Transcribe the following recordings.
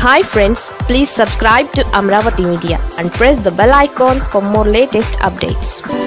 Hi friends, please subscribe to Amaravathi Media and press the bell icon for more latest updates.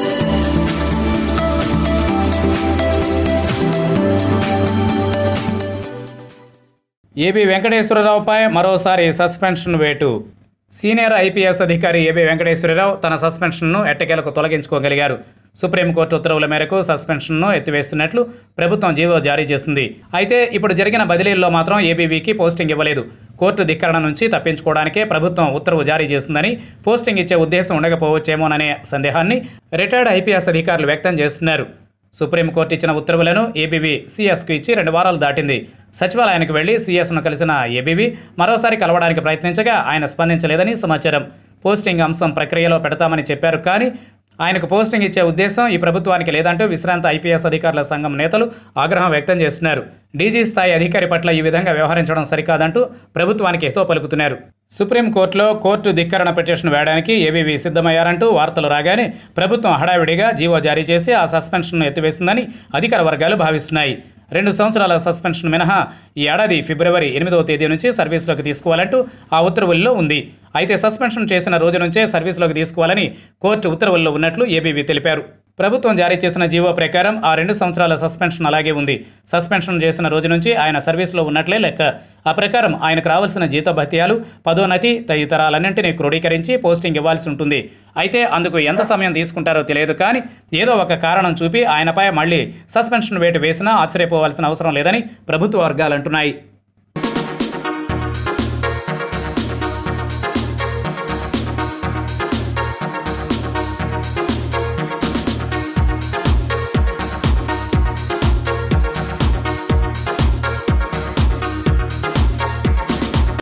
AB వెంకటేశ్వరరావుపై మరోసారి suspension వేటు. Senior IPS అధికారి AB Venkateswararao తన సస్పెన్షన్ను ఎట్టకేలకు తొలగించుకోగలిగారు. సుప్రీంకోర్టు ఉత్తర్వుల మేరకు సస్పెన్షన్ను ఎత్తివేస్తున్నట్లు ప్రభుత్వం జీవో జారీ చేసింది. అయితే ఇప్పుడు జరిగిన బదిలీల్లో మాత్రం ఏబీవీకి పోస్టింగ్ ఇవ్వలేదు. కోర్టు ధిక్కరణ నుంచి తప్పించుకోవడానికే ప్రభుత్వం ఉత్తర్వు జారీ చేసిందని, పోస్టింగ్ ఇచ్చే ఉద్దేశం ఉండకపోవచ్చేమోననే సందేహాన్ని రిటైర్డ్ ఐపీఎస్ అధికారులు వ్యక్తం చేస్తున్నారు. సుప్రీంకోర్టు ఇచ్చిన ఉత్తర్వులను ఏబీవీ సీఎస్కు ఇచ్చి 2 వారాలు దాటింది. సచివాలయానికి వెళ్లి సీఎస్ను కలిసిన ఏబీవీ మరోసారి కలవడానికి ప్రయత్నించగా ఆయన స్పందించలేదని సమాచారం. పోస్టింగ్ అంశం ప్రక్రియలో పెడతామని చెప్పారు, కానీ ఆయనకు పోస్టింగ్ ఇచ్చే ఉద్దేశం ఈ ప్రభుత్వానికి లేదంటూ విశ్రాంత ఐపీఎస్ అధికారుల సంఘం నేతలు ఆగ్రహం వ్యక్తం చేస్తున్నారు. డీజీ స్థాయి అధికారి పట్ల ఈ విధంగా వ్యవహరించడం సరికాదంటూ ప్రభుత్వానికి హితో పలుకుతున్నారు. సుప్రీంకోర్టులో కోర్టు ధిక్కరణ పిటిషన్ వేయడానికి ఏబీవీ సిద్ధమయ్యారంటూ వార్తలు రాగానే ప్రభుత్వం హడావిడిగా జీవో జారీ చేసి ఆ సస్పెన్షన్ను ఎత్తివేసిందని అధికార వర్గాలు భావిస్తున్నాయి. 2 సంవత్సరాల సస్పెన్షన్ మినహా ఈ ఏడాది ఫిబ్రవరి 8వ తేదీ నుంచి సర్వీసులోకి తీసుకోవాలంటూ ఆ ఉత్తర్వుల్లో ఉంది. అయితే సస్పెన్షన్ చేసిన రోజు నుంచే సర్వీసులోకి తీసుకోవాలని కోర్టు ఉత్తర్వుల్లో ఉన్నట్లు ఏబీవీ తెలిపారు. ప్రభుత్వం జారీ చేసిన జీవో ప్రకారం ఆ 2 సంవత్సరాల సస్పెన్షన్ అలాగే ఉంది. సస్పెన్షన్ చేసిన రోజు నుంచి ఆయన సర్వీసులో ఉన్నట్లే లెక్క. ఆ ప్రకారం ఆయనకు రావాల్సిన జీతభత్యాలు, పదోన్నతి తదితరాలన్నింటినీ క్రోడీకరించి పోస్టింగ్ ఇవ్వాల్సి ఉంటుంది. అయితే అందుకు ఎంత సమయం తీసుకుంటారో తెలియదు, కానీ ఏదో ఒక కారణం చూపి ఆయనపై మళ్లీ సస్పెన్షన్ వేటు వేసినా ఆశ్చర్యపోవాల్సిన అవసరం లేదని ప్రభుత్వ వర్గాలు అంటున్నాయి.